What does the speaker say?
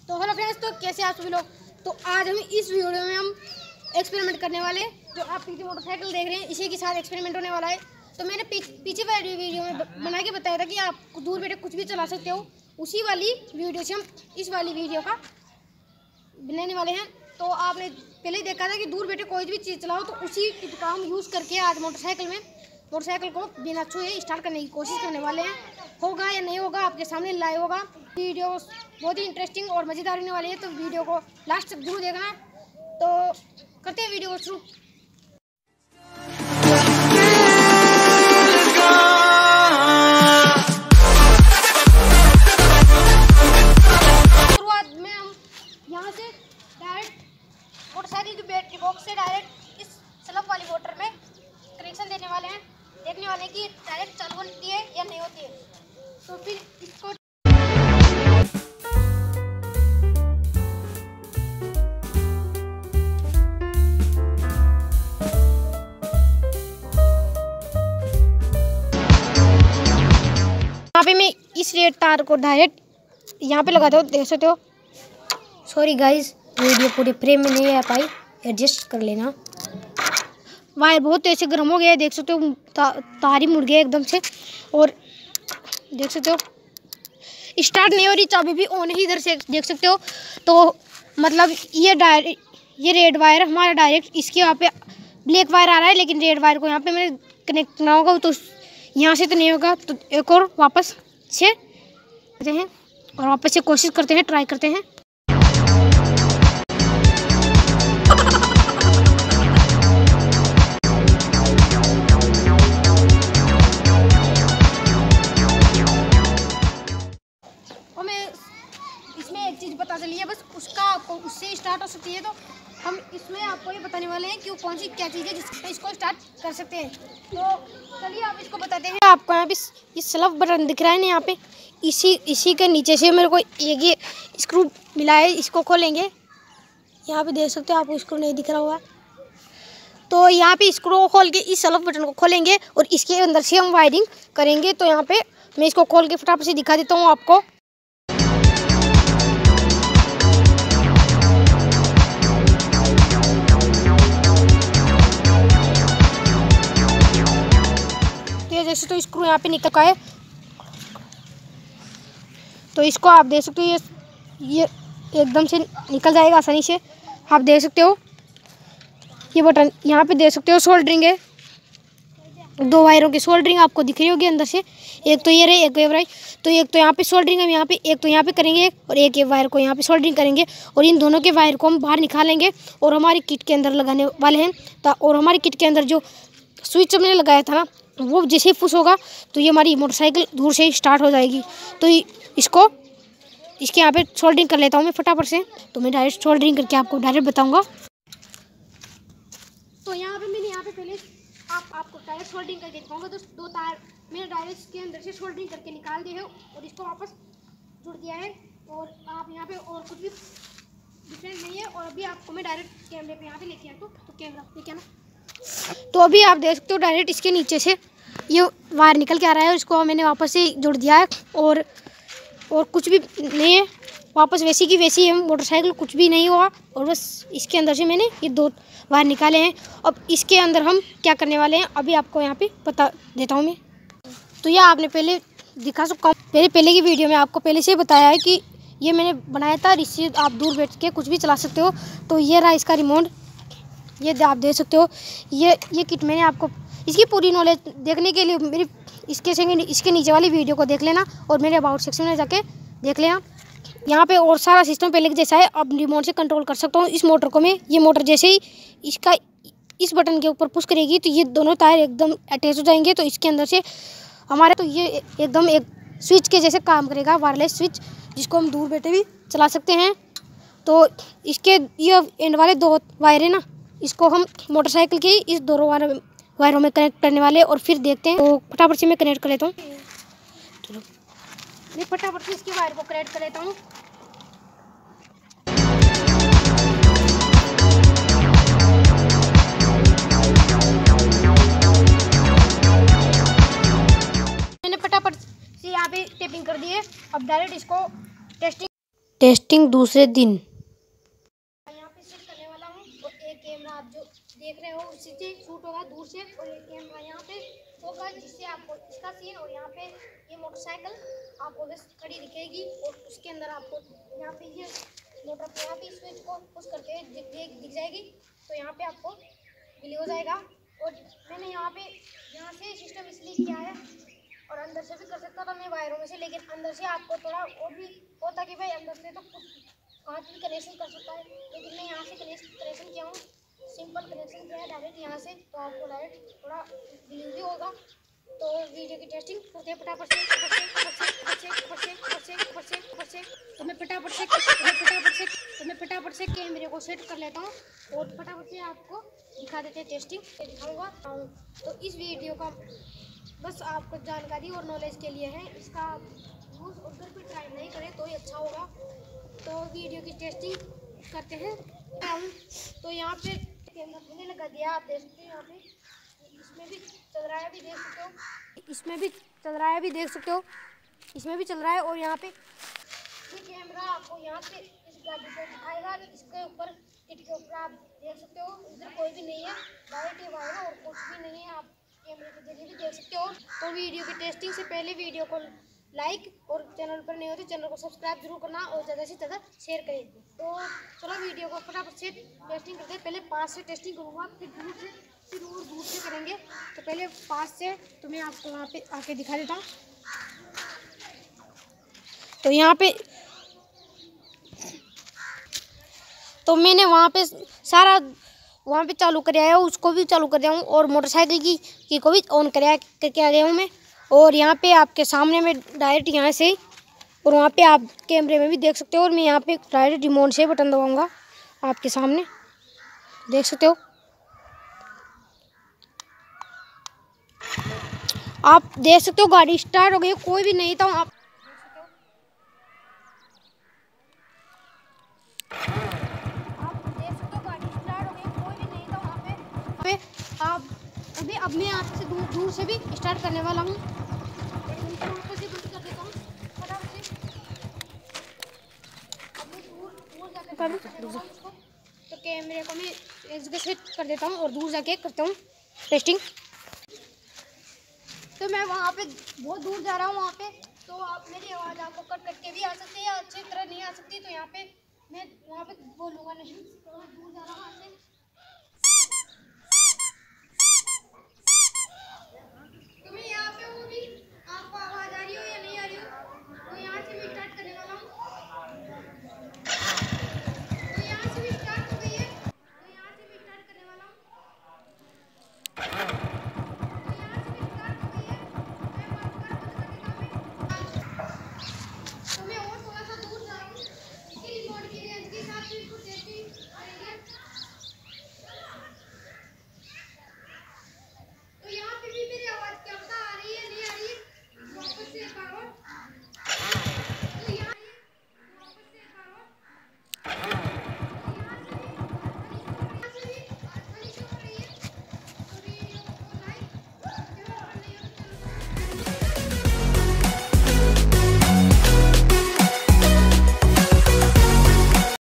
तो hello friends, तो कैसे आप सभी लोग। तो आज हम इस वीडियो में हम एक्सपेरिमेंट करने वाले हैं। जो आप पीछे मोटरसाइकिल देख रहे हैं, इसी के साथ एक्सपेरिमेंट होने वाला है। तो मैंने पीछे वाली वीडियो में बना के बताया था कि आप दूर बैठे कुछ भी चला सकते हो। उसी वाली वीडियो से हम इस वाली वीडियो का बनाने वाले हैं। तो आपने पहले ही देखा था कि दूर बैठे कोई भी चीज़ चलाओ, तो उसी का हम यूज़ करके आज मोटरसाइकिल को बिना छुए स्टार्ट करने की कोशिश करने वाले हैं। होगा या नहीं होगा आपके सामने लाइव होगा। वीडियो बहुत ही इंटरेस्टिंग और मज़ेदार होने वाली है, तो वीडियो को लास्ट तक जरूर देखना। तो करते हैं वीडियो को शुरू। शुरुआत में हम यहाँ से डायरेक्ट मोटरसाइकिल की बैटरी बॉक्स से डायरेक्ट इस स्लग वाली मोटर में कनेक्शन देने वाले हैं। देखने वाले कि डायरेक्ट चालू होती है या नहीं होती है। तो फिर इसको यहाँ पे मैं इस रेड तार को डायरेक्ट यहाँ पे लगाता हूँ, देख सकते हो। सॉरी गाइस, वीडियो पूरी फ्रेम में नहीं आ पाई, एडजस्ट कर लेना। वायर बहुत तेज से गर्म हो गया है, देख सकते हो। तार ही मुड़ गया एकदम से, और देख सकते हो स्टार्ट नहीं हो रही, चाबी भी ऑन ही इधर से देख सकते हो। तो मतलब ये रेड वायर हमारा डायरेक्ट इसके यहाँ पे ब्लैक वायर आ रहा है, लेकिन रेड वायर को यहाँ पे मैंने कनेक्ट ना होगा तो यहाँ से तो नहीं होगा। तो एक और वापस से करते हैं और वापस से कोशिश करते हैं, ट्राई करते हैं। चीज़ पता चली है, बस उसका आपको उससे स्टार्ट हो सकती है। तो हम इसमें आपको ये बताने वाले हैं कि वो कौन सी क्या चीज़ है जिससे इसको स्टार्ट कर सकते हैं। तो चलिए आप इसको बताते हैं। आपको यहाँ पे ये स्लव बटन दिख रहा है ना, यहाँ पे इसी के नीचे से मेरे को एक ये स्क्रू मिला है। इसको खोलेंगे, यहाँ पे देख सकते हो, आपको स्क्रू नहीं दिख रहा हुआ। तो यहाँ पे स्क्रू को खोल के इस स्लव बटन को खोलेंगे और इसके अंदर से हम वायरिंग करेंगे। तो यहाँ पे मैं इसको खोल के फटाफट से दिखा देता हूँ आपको। जैसे तो स्क्रू यहाँ पे निकल का है, तो इसको आप देख सकते हो, ये एकदम से निकल जाएगा आसानी से। आप देख सकते हो ये बटन यहाँ पे देख सकते हो, सोल्डरिंग है। दो वायरों की सोल्डरिंग आपको दिख रही होगी अंदर से, एक तो ये रही, एक ये रही। तो एक तो यहाँ पे सोल्डरिंग है, यहाँ पे एक तो यहाँ पे करेंगे और एक ये वायर को यहाँ पे सोल्डरिंग करेंगे। और इन दोनों के वायर को हम बाहर निकालेंगे और हमारी किट के अंदर लगाने वाले हैं। और हमारी किट के अंदर जो स्विच हमने लगाया था ना, वो जैसे ही पुश होगा तो ये हमारी मोटरसाइकिल दूर से ही स्टार्ट हो जाएगी। तो इसके यहाँ पे सोल्डरिंग कर लेता हूँ मैं फटाफट से। तो मैं डायरेक्ट सोल्डरिंग करके आपको डायरेक्ट बताऊँगा। तो यहाँ पे मैंने पहले आपको डायरेक्ट सोल्डरिंग करके दिखाऊंगा। तो दो तार मैंने डायरेक्ट इसके अंदर से सोल्डरिंग करके निकाल दिए हैं और इसको वापस जुड़ दिया है। और आप यहाँ पे और कुछ भी डिफरेंट नहीं है। और अभी आपको मैं डायरेक्ट कैमरे पे यहाँ पे लेके आता हूँ। तो कैमरा लेके आना। तो अभी आप देख सकते हो डायरेक्ट इसके नीचे से ये वायर निकल के आ रहा है, इसको मैंने वापस से जुड़ दिया है। और कुछ भी नहीं है, वापस वैसी की वैसी है मोटरसाइकिल, कुछ भी नहीं हुआ। और बस इसके अंदर से मैंने ये दो वायर निकाले हैं। अब इसके अंदर हम क्या करने वाले हैं अभी आपको यहाँ पे बता देता हूँ मैं। तो यह आपने पहले दिखा सकता हूँ, पहले की वीडियो में आपको पहले से बताया है कि ये मैंने बनाया था, इससे आप दूर बैठ के कुछ भी चला सकते हो। तो ये रहा इसका रिमोट, ये आप देख सकते हो। ये किट मैंने आपको इसकी पूरी नॉलेज देखने के लिए मेरी इसके नीचे वाली वीडियो को देख लेना और मेरे अबाउट सेक्शन में जाके देख लेना। यहाँ पे और सारा सिस्टम पहले जैसा है। अब रिमोट से कंट्रोल कर सकता हूँ इस मोटर को मैं। ये मोटर जैसे ही इस बटन के ऊपर पुश करेगी तो ये दोनों टायर एकदम अटैच हो जाएंगे। तो इसके अंदर से हमारे तो ये एकदम एक स्विच के जैसे काम करेगा, वायरलेस स्विच, जिसको हम दूर बैठे भी चला सकते हैं। तो इसके ये एंड वाले दो वायर है ना, इसको हम मोटरसाइकिल के इस दोनों वायरों में कनेक्ट करने वाले और फिर देखते हैं। तो फटाफट से मैं कनेक्ट कर लेता हूँ। चलो मैं फटाफट से इसके वायर को कनेक्ट कर लेता हूँ। मैंने फटाफट से यहाँ पे टेपिंग कर दी है। अब डायरेक्ट इसको टेस्टिंग टेस्टिंग दूसरे दिन यहाँ पे सेट करने वाला हूँ। और एक कैमरा आप जो देख रहे हो उसी से शूट होगा दूर से, और एक कैमरा यहाँ पे होगा जिससे आपको इसका सीन, और यहाँ पे ये मोटरसाइकिल आपको बस खड़ी दिखेगी, और उसके अंदर आपको यहाँ पे ये मोटर पे यहाँ पे स्विच को पुश करते हुए दिख जाएगी। तो यहाँ पे आपको डिले हो जाएगा। और मैंने यहाँ से सिस्टम इसलिए किया है, और अंदर से भी कर सकता था मैं वायरों में से, लेकिन अंदर से आपको थोड़ा और भी होता कि भाई अंदर से तो कुछ कांच भी कनेक्शन कर सकता है, लेकिन मैं यहाँ से कनेक्शन किया हूँ, सिंपल कनेक्शन किया है डायरेक्ट यहाँ से, तो आपको डायरेक्ट थोड़ा डिलीवरी होगा। तो वीडियो की टेस्टिंग करते हैं फटाफट से। तो मैं फटाफट से कैमरे को सेट कर लेता हूँ, और फटाफट से आपको दिखा देते हैं टेस्टिंग दिखाऊंगा। तो इस वीडियो का बस आपको जानकारी और नॉलेज के लिए है, इसका यूज़ और घर पर ट्राई नहीं करें तो ही अच्छा होगा। तो वीडियो की टेस्टिंग करते हैं। तो यहाँ पे कैमरा मैंने लगा दिया, आप देख सकते हैं यहाँ पे इसमें भी चल रहा है, भी देख सकते हो, इसमें भी चल रहा है, भी देख सकते हो, इसमें भी चल रहा है। और यहाँ पे ये कैमरा आपको यहाँ पे इस गाड़ी को दिखाएगा, इसके ऊपर किट के ऊपर आप देख सकते हो इधर कोई भी नहीं है, डायरेक्ट ये वायर और कुछ भी नहीं है, आप कैमरे के जरिए भी देख सकते हो। तो वीडियो की टेस्टिंग से पहले वीडियो को लाइक, और चैनल पर नहीं हो तो चैनल को सब्सक्राइब जरूर करना, और ज़्यादा से ज़्यादा शेयर करें। तो चलो वीडियो को फटाफट से टेस्टिंग करते हैं। पहले पास से टेस्टिंग करूँगा, फिर दूर से, फिर और दूर से करेंगे। तो पहले पास से तो मैं आपको वहाँ पे आके दिखा देता हूँ। तो यहाँ पे तो मैंने वहाँ पे सारा वहाँ पे चालू कर आया हूँ, उसको भी चालू कर दिया हूँ, और मोटरसाइकिल की को भी ऑन करके आ गया हूँ मैं। और यहाँ पे आपके सामने में डायरेक्ट यहाँ से, और वहाँ पे आप कैमरे में भी देख सकते हो, और मैं यहाँ पे डायरेक्ट रिमोट से बटन दबाऊँगा, आपके सामने देख सकते हो। आप देख सकते हो गाड़ी स्टार्ट हो गई, कोई भी नहीं था आप देख सकते हो गाड़ी स्टार्ट हो गई, कोई भी नहीं था वहाँ पे। आप अभी अब मैं आपसे दूर से भी स्टार्ट करने वाला हूँ, बंद कर देता हूँ फटाफट से। अब मैं दूर जाकर तो कैमरे को मैं एक जगह सेट कर देता हूँ, और दूर जाके करता हूँ टेस्टिंग। तो मैं वहाँ पे बहुत दूर जा रहा हूँ वहाँ पे, तो आप मेरी आवाज़ आपको कट के भी आ सकती है या अच्छी तरह नहीं आ सकती, तो यहाँ पे मैं वहाँ पे बोलूँगा नहीं, तो मैं दूर जा रहा हूँ वहाँ से।